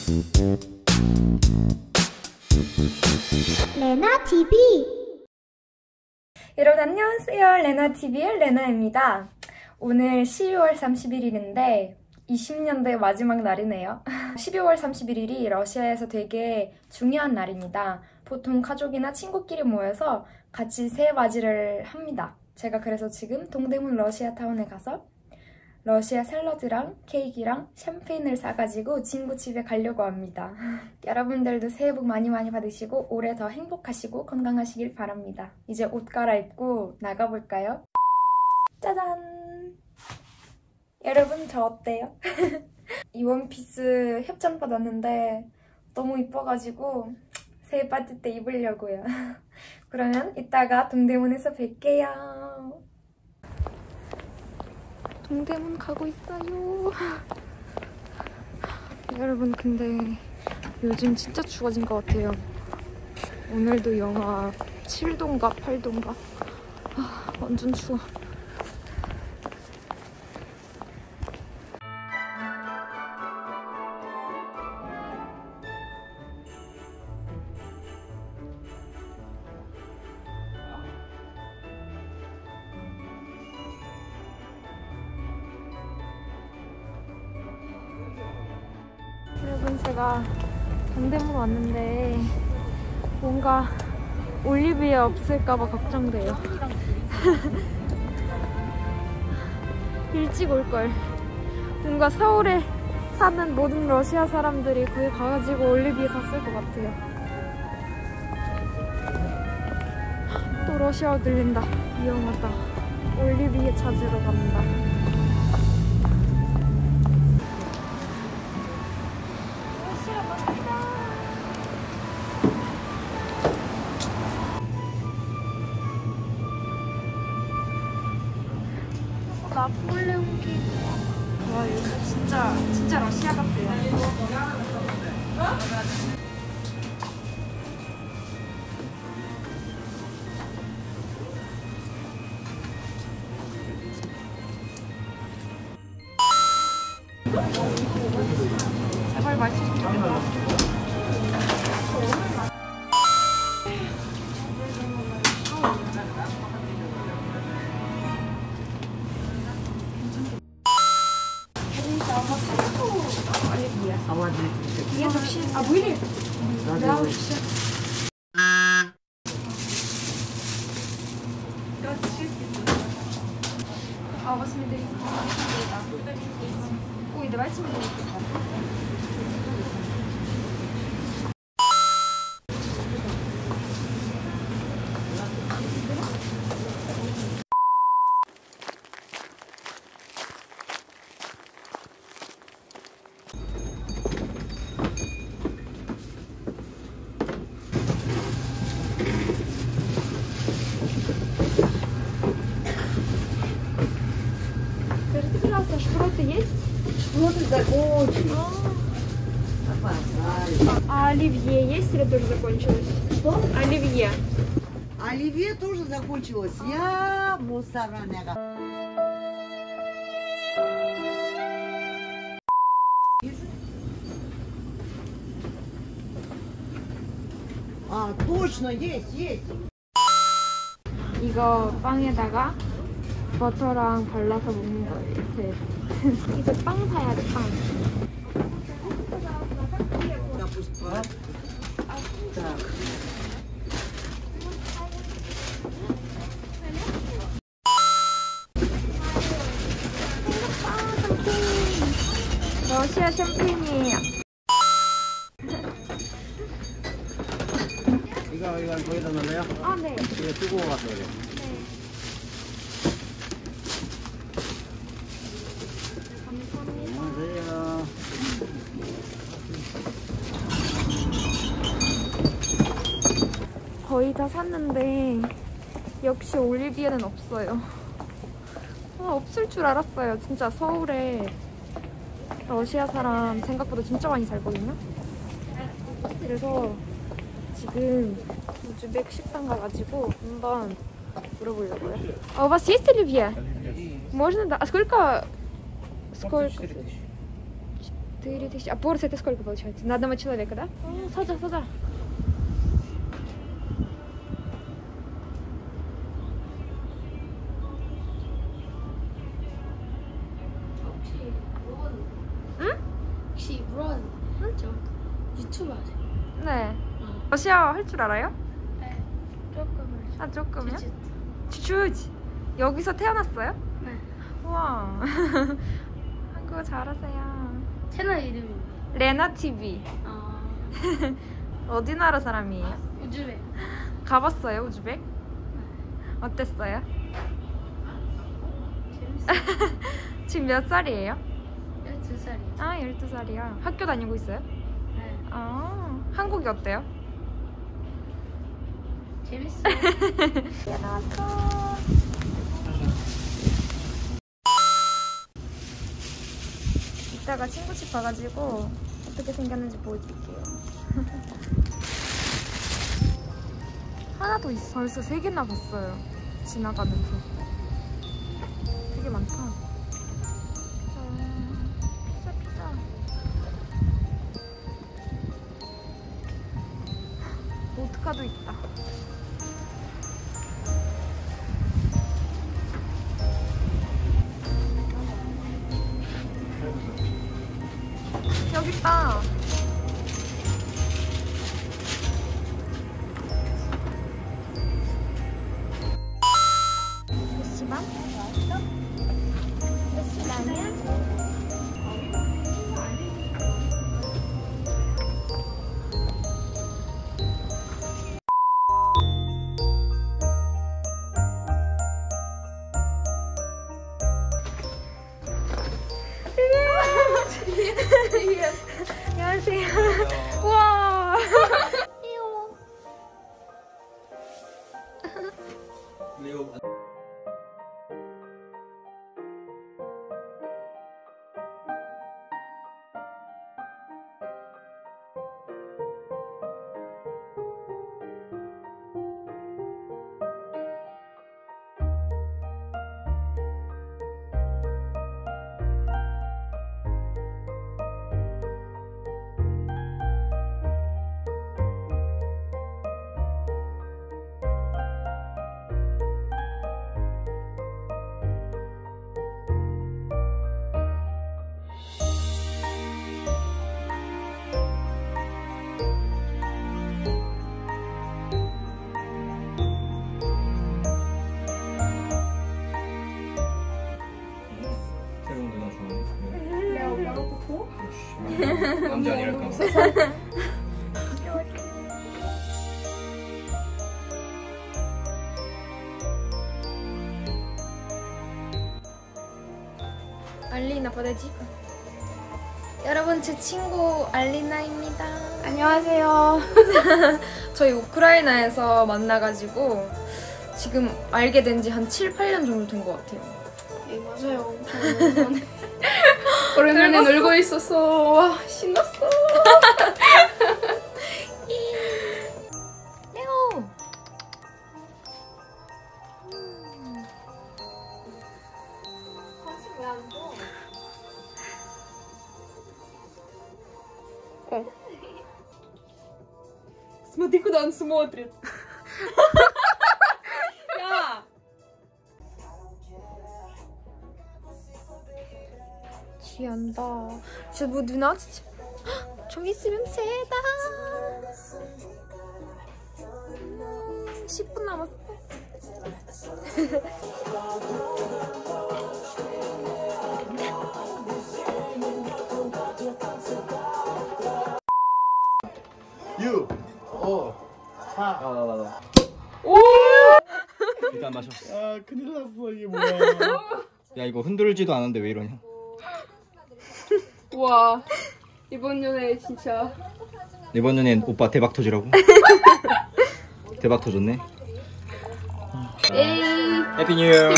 레나TV. 여러분 안녕하세요. 레나TV의 레나입니다. 오늘 12월 31일인데 20년도의 마지막 날이네요. 12월 31일이 러시아에서 되게 중요한 날입니다. 보통 가족이나 친구끼리 모여서 같이 새해 맞이를 합니다. 제가 그래서 지금 동대문 러시아타운에 가서 러시아 샐러드랑 케이크랑 샴페인을 사가지고 친구 집에 가려고 합니다. 여러분들도 새해 복 많이 받으시고 올해 더 행복하시고 건강하시길 바랍니다. 이제 옷 갈아입고 나가볼까요? 짜잔! 여러분 저 어때요? 이 원피스 협찬 받았는데 너무 이뻐가지고 새해 파티 때 입으려고요. 그러면 이따가 동대문에서 뵐게요. 동대문 가고 있어요. 여러분 근데 요즘 진짜 추워진 것 같아요. 오늘도 영하 7도인가 8도인가 완전 추워. 여러분 제가 동대문 왔는데 뭔가 올리브에 없을까봐 걱정돼요. 일찍 올걸. 뭔가 서울에 사는 모든 러시아 사람들이 거기 가가지고 올리브에 샀을 것 같아요. 또 러시아어 들린다. 위험하다. 올리브에 찾으러 간다. 나폴레옹 케이크. 와 여기 진짜 러시아 같아요. 제발 맛있었으면 좋겠다. Я вообще... А были? Да, вообще. 26. А у вас медовик? Ой, давайте медовик. Скажите, пожалуйста, шпроты есть? Шпроты закончились. А оливье есть или тоже закончилось? Что? Оливье. Оливье тоже закончилось. Я мусорная. А, точно, есть. 이거 빵에다가 버터랑 발라서 먹는 거예요. 제 이제 빵 사야 돼, 빵. Так. 러시아 샴페인이에요. 이거 거기다 넣을래요? 아, 네. 이거 뜨거워 가서 그래. 안녕하세요. 거의 다 샀는데 역시 올리비에는 없어요. 없을 줄 알았어요. 진짜 서울에 러시아 사람 생각보다 진짜 많이 살거든요. 그래서 지금 우즈벡 식당 가가지고 한번 물어보려고요. А у вас есть оливье? Можно, да? А сколько? 4000. А порция это сколько получается? На одного человека, да? Саджа, саджа. 혹시 브론 저 유튜브 하세요? 네. 러시아어 할 줄 알아요? 네, 조금은. 아, 조금요? 쭈쭈. 쭈쭈지. 여기서 태어났어요? 네. 우와. 한국어 잘하세요. 채널 이름이 뭐예요? 레나 TV. 어디 나라 사람이에요? 우즈벡. 가봤어요, 우즈벡? 어땠어요? 재밌어요. 지금 몇 살이에요? 12살이요. 아, 12살이요. 학교 다니고 있어요? 네. 아, 한국이 어때요? 재밌어요. 이따가 친구 집 가가지고 어떻게 생겼는지 보여드릴게요. 하나 더 있어. 벌써 3개나 봤어요. 지나가면서. 되게 많다. 피자. 보드카도 있다. 여기 있다. 잠시만. 안녕하세요. 우와. 새로운 누나 좋아해? 남자 아니랄까? 알리나 подойди. 여러분, 제 친구 알리나입니다. 안녕하세요. 저희 우크라이나에서 만나가지고 지금 알게 된 지 한 7, 8년 정도 된 것 같아요. 네, 맞아요. 오랜만에 놀고 있었어. 와, 신났어. 레오. Смотри, куда он смотрит. Я. 취한다. Сейчас будет 12. 좀 있으면 새다. 10분 남았어. 유! 5! 4! 나. 오! 일단 마셔. 아 큰일 났어 이게 뭐야. 야 이거 흔들지도 않았는데 왜 이러냐? 와, 이번 연애 진짜. 이번 년엔 오빠 대박 터지라고? 대박 터졌네. 해피 뉴 이어.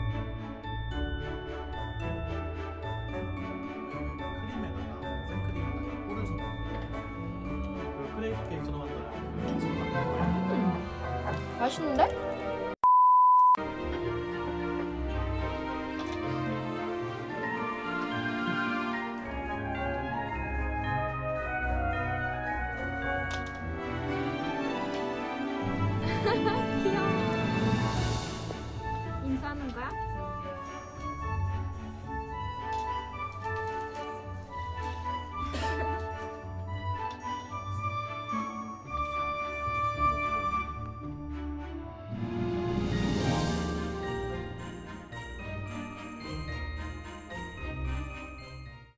크림에다가 생크림을 맛있는데?